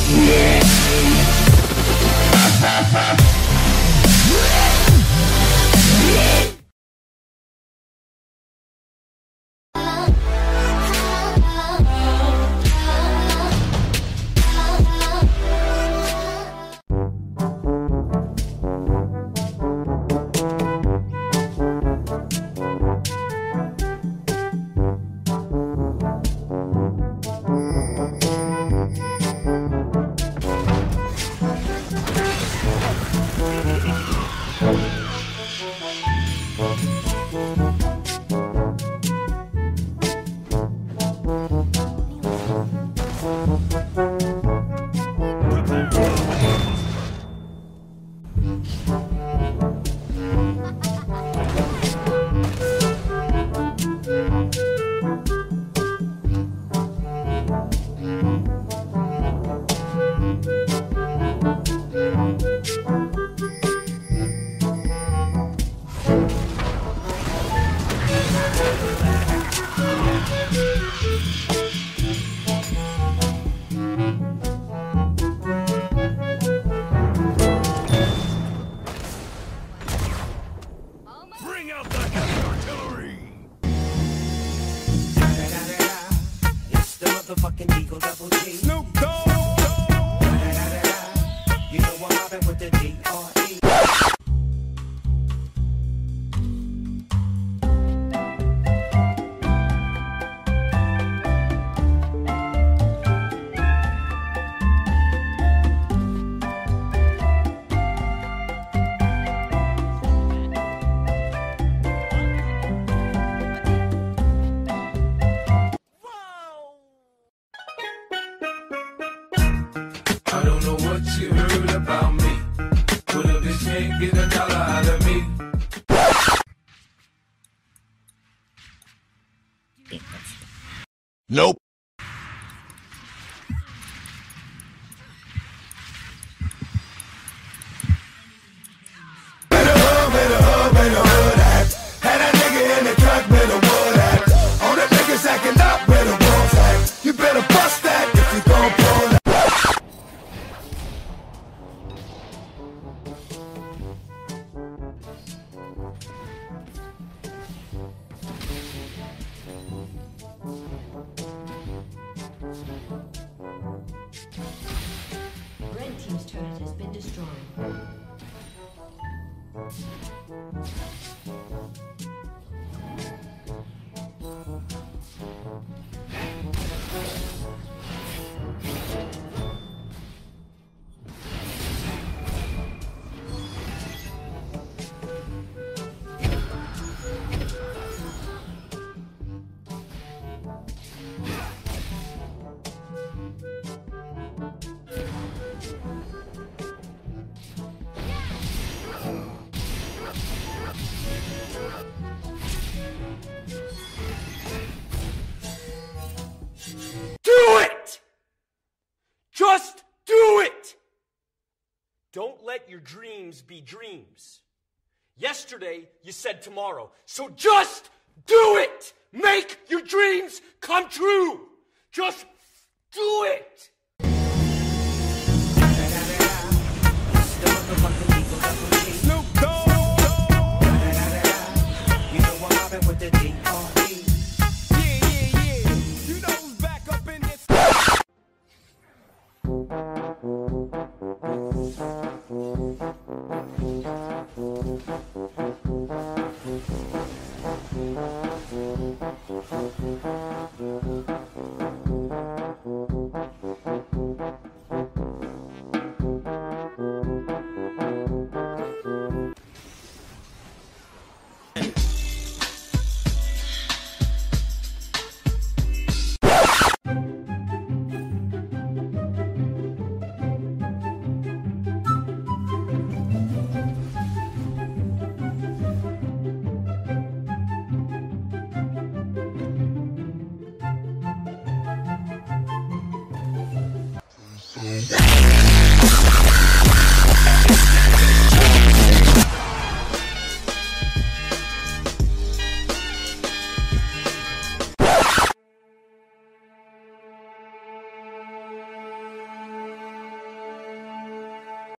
Motherfucking Eagle Double G. Snoop Dogg. You know I'm mobbing with the D.R.E. I don't know what you heard about me, but a bitch can't get a dollar out of me. Nope. Had a nigga in the truck with a wood at. All the niggas acting up with a wolf act. You better bust that if you gon' pull that. Red team's turret has been destroyed. Do it! Just do it! Don't let your dreams be dreams. Yesterday, you said tomorrow. So just do it! Make your dreams come true! Just do it! Snoop Dogg. You know I'm mobbing with the D.R.E. Yeah. You know who's back up in this. Yeah.